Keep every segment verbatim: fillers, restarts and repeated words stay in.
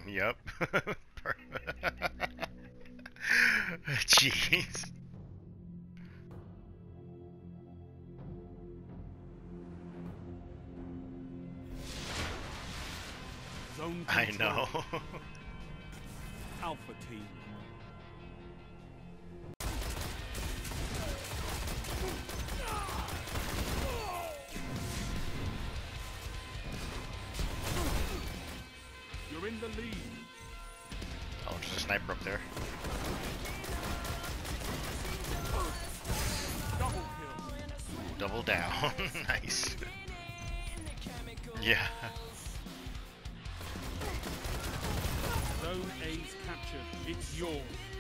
Yep. Jeez. Zone I control. know. Alpha team. You're in the lead. Oh, there's a sniper up there. Double kill. Ooh, double down. Nice. Yeah. Zone A's captured. It's yours.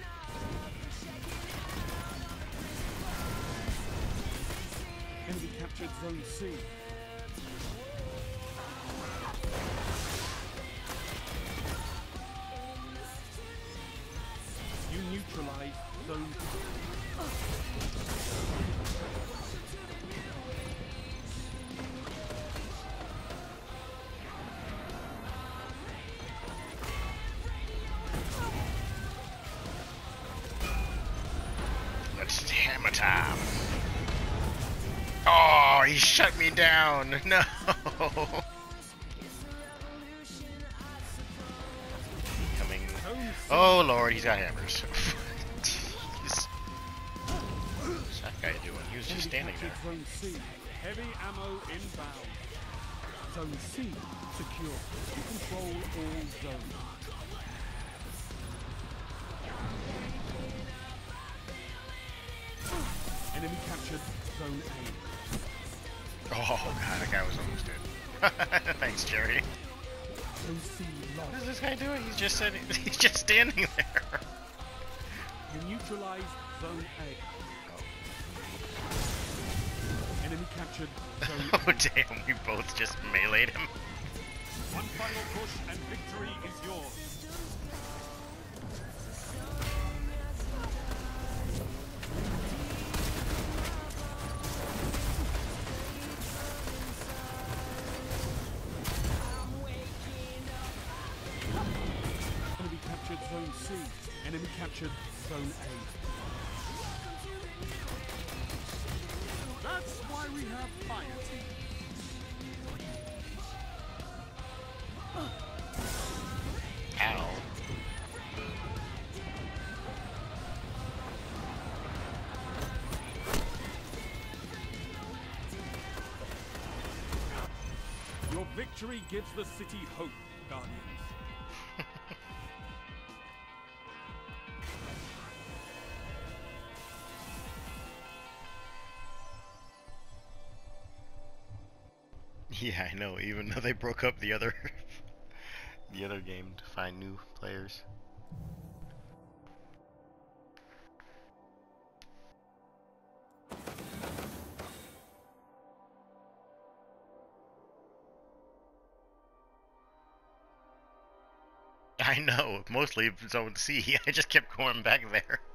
Enemy captured Zone C. You neutralize Zone It's hammer time. Oh, he shut me down. No. Coming. Oh Lord, he's got hammers. Jeez. What's that guy doing? He was just standing there. Zone C. Heavy ammo inbound. Zone C secure. You control all zones. Enemy captured Zone A. Oh god, that guy was almost dead. Thanks, Jerry. Zone C What is lost. this guy doing? He's just sitting. He's just standing there. You neutralize Zone A. Enemy captured Zone Oh damn, we both just meleeed him. One final push and victory is yours. Enemy captured Zone C. Enemy captured Zone A. That's why we have fire team. Ow. Your victory gives the city hope, Guardians. Yeah, I know. Even though they broke up the other, the other game to find new players. I know. Mostly Zone C. I just kept going back there.